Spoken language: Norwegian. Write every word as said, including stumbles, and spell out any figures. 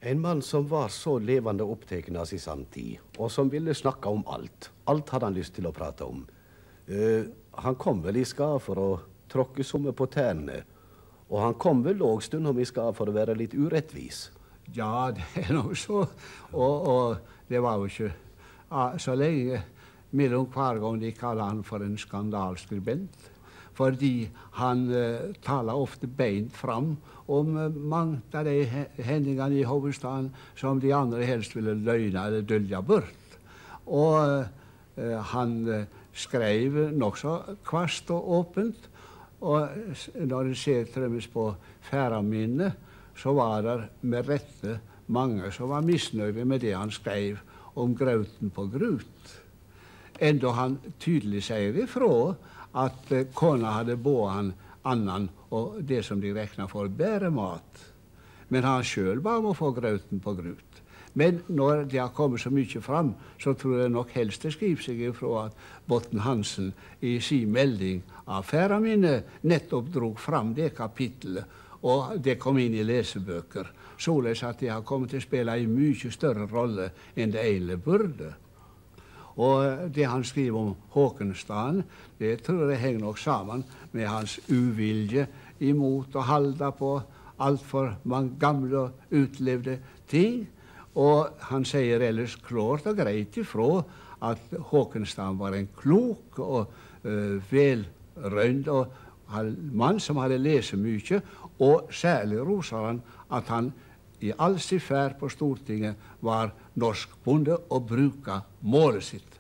En mann som var så levende opptaken av sin samtid, og som ville snakke om alt. Alt hadde han lyst til å prate om. Uh, han kom vel i skade for å tråkke somme på tærne, og han kom vel også stundom i skade for å være litt urettvis. Ja, det er nok så. Og, og det var jo ikke ja, så lenge mellom hver gang de kaller han for en skandalskribent. Fordi han uh, taler ofte beint fram om uh, mange av de hendingene i hovedstaden som de andre helst ville løgne eller dølge bort. Og uh, han uh, skrev nokså kvast og åpent. Og når du ser trømmes på Færaminnet, så var det med rette mange som var misnøyde med det han skrev om grauten på Grut. Enda han tydelig sier ifra at uh, kona hadde båret han annan og det som de regnet for bedre mat. Men han selv ba om å få grauten på Grut. Men når det har kommet så mye fram, så tror jeg nok helst det skriver seg ifra at Botten Hansen i sin melding av Færaminnet nettopp drog fram det kapittelet, og det kom inn i lesebøker, således at det har kommet til å spille en mye større rolle enn det egentlig burde. Og det han skriver om Håkenstaden, det tror jeg henger nok sammen med hans uvilje imot å holde på alt for mange gamle og utlevde ting. Og han sier ellers klart og greit ifra at Håkenstaden var en klok og uh, velrønd og mann som hadde lest mye, og særlig roser han at han i all sin ferd på Stortinget var norsk bonde og bruka målet sitt.